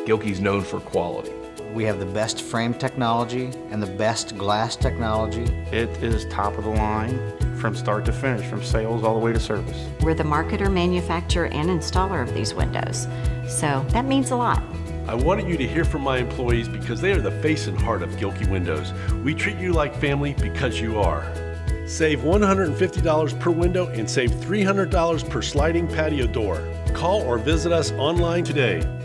Gilkey's known for quality. We have the best frame technology and the best glass technology. It is top of the line from start to finish, from sales all the way to service. We're the marketer, manufacturer, and installer of these windows, so that means a lot. I wanted you to hear from my employees because they are the face and heart of Gilkey Windows. We treat you like family because you are. Save $150 per window and save $300 per sliding patio door. Call or visit us online today.